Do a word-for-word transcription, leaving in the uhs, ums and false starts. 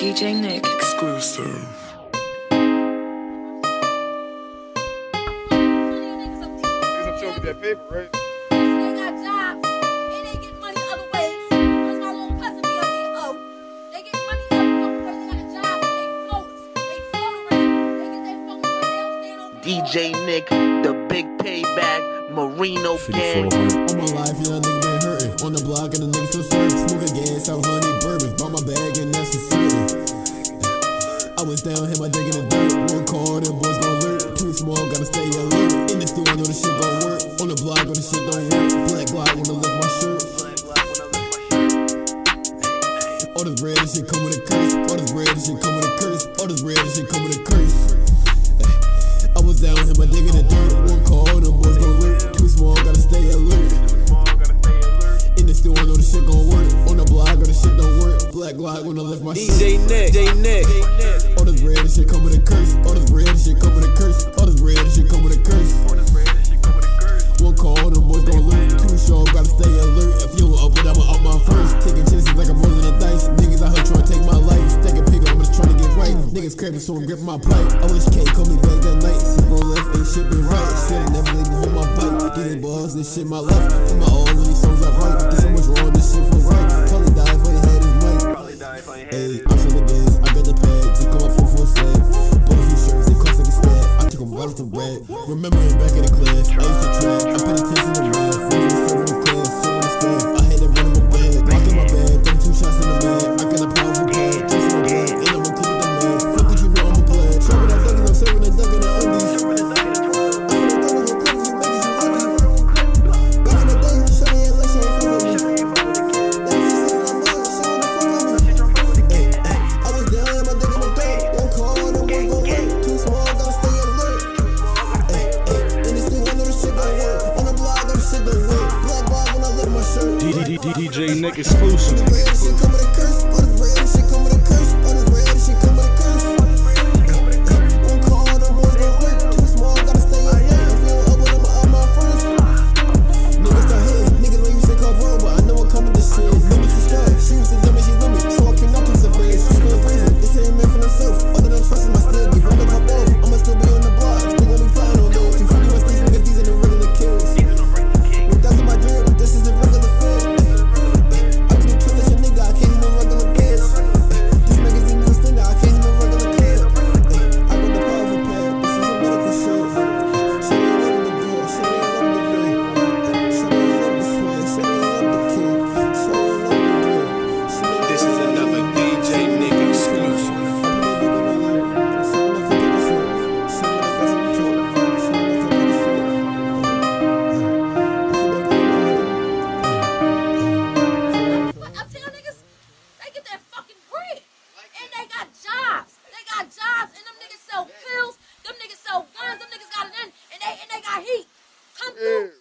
D J Nick exclusive. That paper, right? They got jobs and they get money other ways. That's my little cousin be up here. Oh, they get money other ways. They got a job and they float. They float around. They get their phone around. They don't stand on D J Nick, the big payback, Marino gang. All my life, young nigga been hurting. On the block and the niggas still serving. Smoking gas, out honey bourbon. Bought my bag and that's for certain. I was down, hit my dick in the dirt. One call, them boys gon' lurk. Too small, gotta stay alert. In the store, I know the shit gon' work. On the block, on the shit don't work. Black Glock wanna lift my shirt. All this bread, this shit come with a curse. All this bread, this shit come with a curse. All this bread, this shit come with a curse. I was down, hit my dick in the dirt. One call, them boys gon' lurk. Too small, gotta stay alert. In the store, I know the shit gon' work. On the block, on the shit don't work. Black Glock wanna lift my shirt. D J Nick, D J Nick. All this bread, this shit come with a curse. All this bread, this shit come with a curse. All this bread, this shit come with a curse. One call, them boys gon' lurk. Too short, gotta stay alert. If you up with, I'ma up my first. Taking chances like I'm rolling the dice. Niggas out here trying to take my life. Taking pick, I'm just trying to get right. Niggas crapping, so I'm gripping my pipe. I wish K called me back that night. Super left, ain't shit been right. Shit, I never leave me hold my bike. These balls, this shit my life. Put my all of these songs I write. Get so much wrong, this shit for right. Probably die if I ain't had his mic. Hey, I'm from the games, I got the pad. Just come up for full slab. Bought a few shirts, they cost like a stab. I took them right off the red. Remembering back in the class, I used to trap. I paid attention to math. When you was serving the class, so on the staff. I had to run in my bag. Lock in my bag, them two shots in the bag. I got a powerful pad, just in my bag. And I'm gonna keep it the man. Fuck it, you know I'm a glad. Serving that duck and I'm serving that duck in the undies. I'm gonna duck in the cup for you niggas, you lucky. Back in the day, shawty ain't like she ain't fuck with me. D J Nick exclusive. Jobs and them niggas sell pills, them niggas sell guns, them niggas got it in, and they and they got heat. Come through.